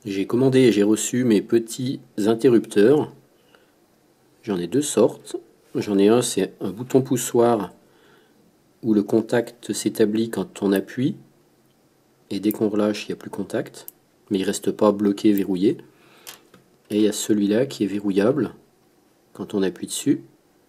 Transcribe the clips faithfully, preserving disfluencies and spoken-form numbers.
J'ai commandé et j'ai reçu mes petits interrupteurs. J'en ai deux sortes. J'en ai un, c'est un bouton poussoir où le contact s'établit quand on appuie. Et dès qu'on relâche, il n'y a plus contact. Mais il ne reste pas bloqué, verrouillé. Et il y a celui-là qui est verrouillable. Quand on appuie dessus,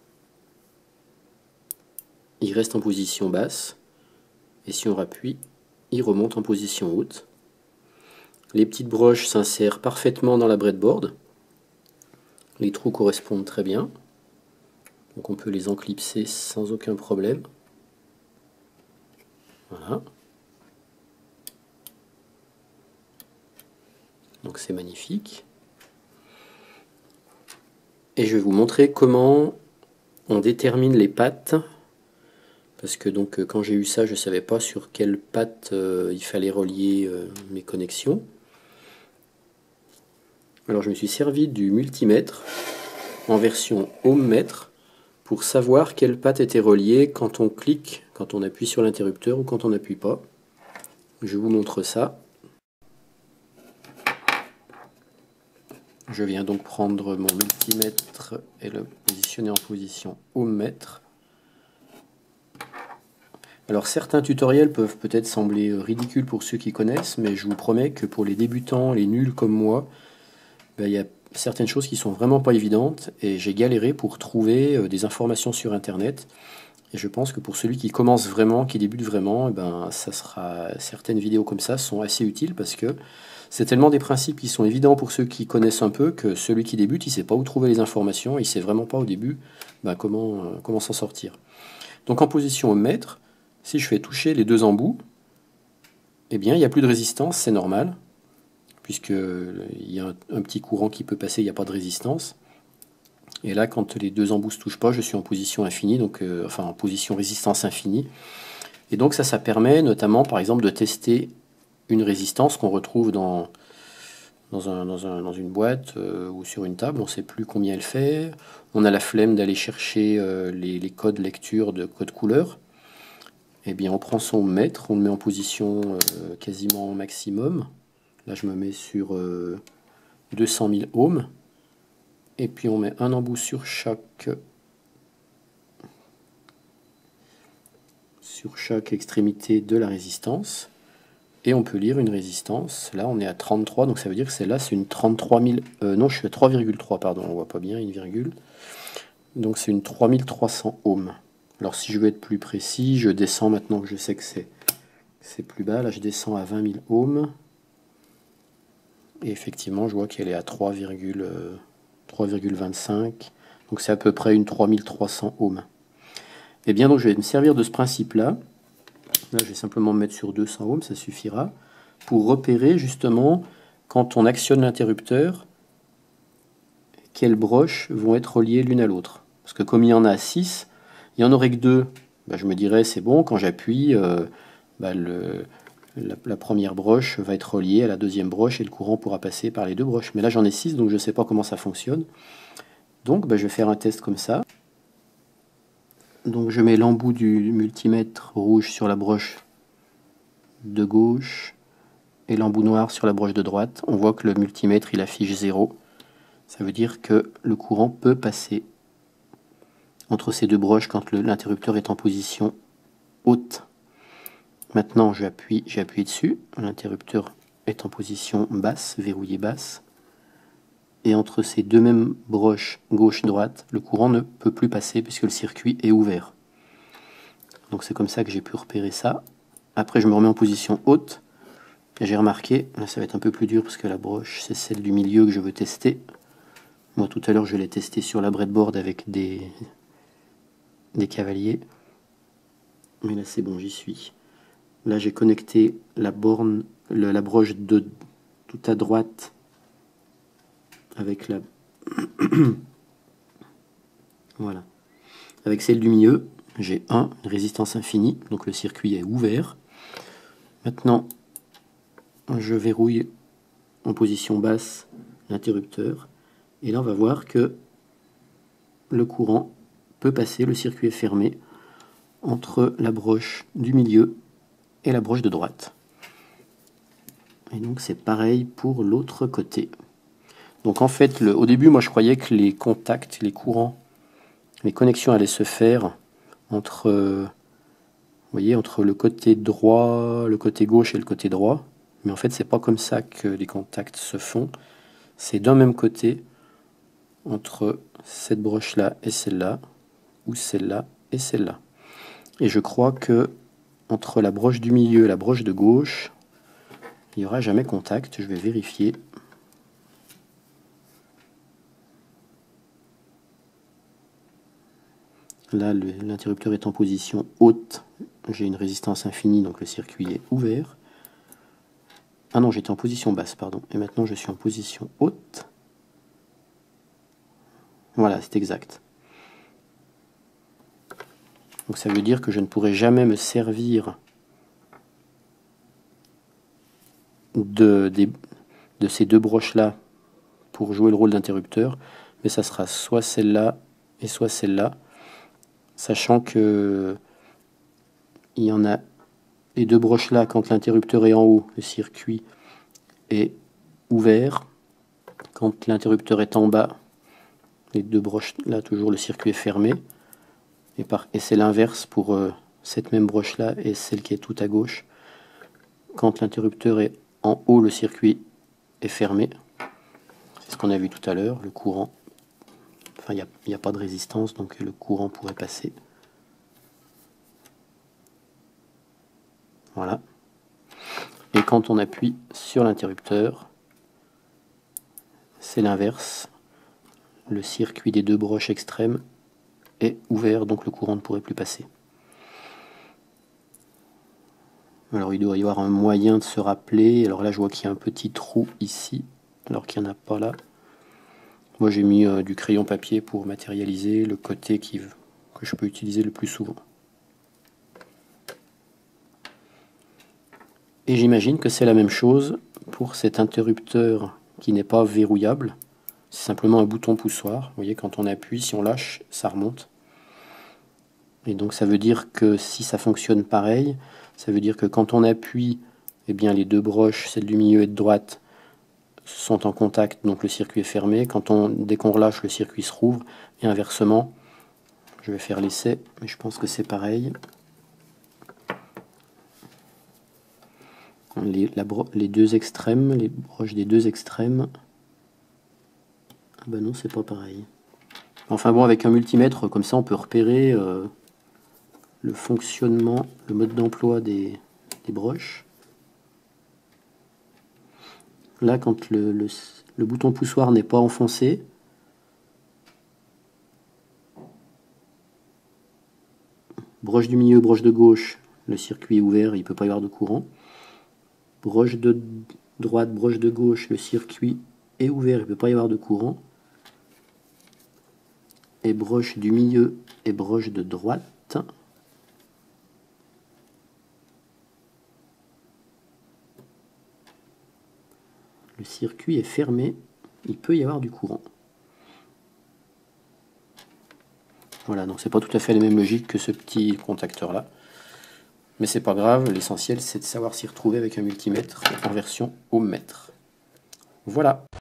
il reste en position basse. Et si on rappuie, il remonte en position haute. Les petites broches s'insèrent parfaitement dans la breadboard. Les trous correspondent très bien. Donc on peut les enclipser sans aucun problème. Voilà. Donc c'est magnifique. Et je vais vous montrer comment on détermine les pattes. Parce que donc quand j'ai eu ça, je ne savais pas sur quelle patte euh, il fallait relier euh, mes connexions. Alors je me suis servi du multimètre en version ohmmètre pour savoir quelle patte était reliée quand on clique, quand on appuie sur l'interrupteur ou quand on n'appuie pas. Je vous montre ça. Je viens donc prendre mon multimètre et le positionner en position ohmmètre. Alors certains tutoriels peuvent peut-être sembler ridicules pour ceux qui connaissent, mais je vous promets que pour les débutants, les nuls comme moi, ben, il y a certaines choses qui sont vraiment pas évidentes et j'ai galéré pour trouver des informations sur internet. Et je pense que pour celui qui commence vraiment, qui débute vraiment, ben, ça sera, certaines vidéos comme ça sont assez utiles parce que c'est tellement des principes qui sont évidents pour ceux qui connaissent un peu que celui qui débute, il ne sait pas où trouver les informations, il ne sait vraiment pas au début ben, comment, euh, comment s'en sortir. Donc en position ohmmètre, si je fais toucher les deux embouts, eh bien il n'y a plus de résistance, c'est normal, puisqu'il y a un, un petit courant qui peut passer, il n'y a pas de résistance. Et là, quand les deux embouts ne se touchent pas, je suis en position infinie, donc euh, enfin en position résistance infinie. Et donc ça, ça permet notamment, par exemple, de tester une résistance qu'on retrouve dans, dans, un, dans, un, dans une boîte euh, ou sur une table. On ne sait plus combien elle fait. On a la flemme d'aller chercher euh, les, les codes lecture de code couleur. Eh bien, on prend son mètre, on le met en position euh, quasiment maximum. Là, je me mets sur euh, deux cent mille ohms. Et puis on met un embout sur chaque, sur chaque extrémité de la résistance. Et on peut lire une résistance. Là, on est à trente-trois, donc ça veut dire que celle-là, c'est une trente-trois mille... Euh, non, je suis à trois virgule trois, pardon, on voit pas bien, une virgule. Donc c'est une trois mille trois cents ohms. Alors si je veux être plus précis, je descends maintenant que je sais que c'est, c'est plus bas. Là, je descends à vingt mille ohms. Et effectivement, je vois qu'elle est à trois virgule vingt-cinq. Donc c'est à peu près une trois mille trois cents ohms. Et bien donc je vais me servir de ce principe-là. Là, je vais simplement me mettre sur deux cents ohms, ça suffira, pour repérer justement, quand on actionne l'interrupteur, quelles broches vont être reliées l'une à l'autre. Parce que comme il y en a six, il n'y en aurait que deux. Ben, je me dirais, c'est bon, quand j'appuie, euh, ben, le, la, la première broche va être reliée à la deuxième broche et le courant pourra passer par les deux broches. Mais là, j'en ai six, donc je ne sais pas comment ça fonctionne. Donc, ben, je vais faire un test comme ça. Donc je mets l'embout du multimètre rouge sur la broche de gauche et l'embout noir sur la broche de droite. On voit que le multimètre il affiche zéro. Ça veut dire que le courant peut passer entre ces deux broches quand l'interrupteur est en position haute. Maintenant j'appuie, j'ai appuyé dessus, l'interrupteur est en position basse, verrouillé basse. Et entre ces deux mêmes broches gauche-droite, le courant ne peut plus passer puisque le circuit est ouvert. Donc c'est comme ça que j'ai pu repérer ça. Après je me remets en position haute. Et j'ai remarqué, là ça va être un peu plus dur parce que la broche c'est celle du milieu que je veux tester. Moi tout à l'heure je l'ai testé sur la breadboard avec des, des cavaliers. Mais là c'est bon, j'y suis. Là j'ai connecté la borne, le, la broche de tout à droite avec la voilà, avec celle du milieu. J'ai un, une résistance infinie, donc le circuit est ouvert. Maintenant je verrouille en position basse l'interrupteur et là on va voir que le courant peut passer, le circuit est fermé entre la broche du milieu et la broche de droite. Et donc c'est pareil pour l'autre côté. Donc en fait, le, au début, moi je croyais que les contacts, les courants, les connexions allaient se faire entre, euh, vous voyez, entre le côté droit, le côté gauche et le côté droit. Mais en fait, c'est pas comme ça que les contacts se font. C'est d'un même côté, entre cette broche-là et celle-là, ou celle-là et celle-là. Et je crois que entre la broche du milieu et la broche de gauche, il n'y aura jamais contact. Je vais vérifier. Là, l'interrupteur est en position haute. J'ai une résistance infinie, donc le circuit est ouvert. Ah non, j'étais en position basse, pardon. Et maintenant, je suis en position haute. Voilà, c'est exact. Donc ça veut dire que je ne pourrai jamais me servir de, de, de ces deux broches-là pour jouer le rôle d'interrupteur, mais ça sera soit celle-là et soit celle-là, sachant que il y en a les deux broches-là, quand l'interrupteur est en haut, le circuit est ouvert. Quand l'interrupteur est en bas, les deux broches-là, toujours le circuit est fermé. Et, par, et c'est l'inverse pour euh, cette même broche-là et celle qui est tout à gauche. Quand l'interrupteur est en haut, le circuit est fermé. C'est ce qu'on a vu tout à l'heure, le courant. Enfin, il n'y a, a pas de résistance, donc le courant pourrait passer. Voilà. Et quand on appuie sur l'interrupteur, c'est l'inverse. Le circuit des deux broches extrêmes est ouvert, donc le courant ne pourrait plus passer. Alors il doit y avoir un moyen de se rappeler. Alors là je vois qu'il y a un petit trou ici, alors qu'il n'y en a pas là. Moi j'ai mis euh, du crayon papier pour matérialiser le côté qui, que je peux utiliser le plus souvent. Et j'imagine que c'est la même chose pour cet interrupteur qui n'est pas verrouillable. C'est simplement un bouton poussoir. Vous voyez, quand on appuie, si on lâche, ça remonte. Et donc ça veut dire que si ça fonctionne pareil, ça veut dire que quand on appuie, eh bien les deux broches, celle du milieu et de droite, sont en contact, donc le circuit est fermé. Quand on, dès qu'on relâche, le circuit se rouvre. Et inversement, je vais faire l'essai, mais je pense que c'est pareil. Les, la, les deux extrêmes, les broches des deux extrêmes. Ah ben non, c'est pas pareil. Enfin bon, avec un multimètre, comme ça, on peut repérer euh, le fonctionnement, le mode d'emploi des, des broches. Là, quand le, le, le bouton poussoir n'est pas enfoncé, broche du milieu, broche de gauche, le circuit est ouvert, il ne peut pas y avoir de courant. Broche de droite, broche de gauche, le circuit est ouvert, il ne peut pas y avoir de courant. Et broche du milieu et broche de droite, le circuit est fermé, il peut y avoir du courant. Voilà, donc c'est pas tout à fait la même logique que ce petit contacteur là. Mais c'est pas grave, l'essentiel c'est de savoir s'y retrouver avec un multimètre en version ohm mètre. Voilà.